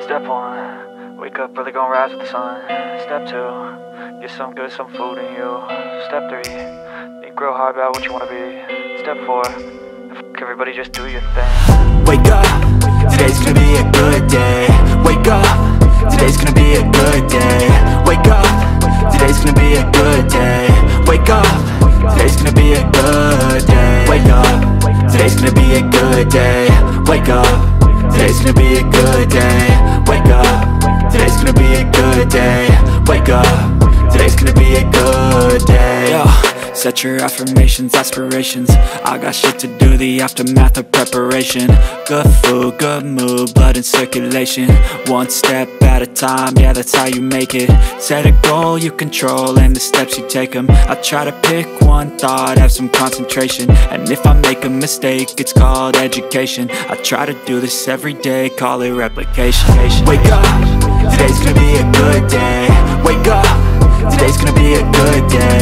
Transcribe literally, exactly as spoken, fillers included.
Step one, wake up early, gonna rise with the sun. Step two, get some good, some food in you. Step three, think real hard about what you wanna be. Step four, fuck everybody, just do your thing. Wake up, today's gonna be a good day. Wake up, today's gonna be a good day. Wake up, today's gonna be a good day. Wake up, today's gonna be a good day. Wake up, today's gonna be a good day. Wake up, today's gonna be a good day. Wake up, today's gonna be a good day. Wake up, today's gonna be a good day. Yo, set your affirmations, aspirations. I got shit to do, the aftermath of preparation. Good food, good mood, blood in circulation. One step at a time, yeah, that's how you make it. Set a goal you control and the steps you take them. I try to pick one thought, have some concentration. And if I make a mistake, it's called education. I try to do this every day, call it replication. Wake up, today's gonna be a good day. Wake up, today's gonna be a good day.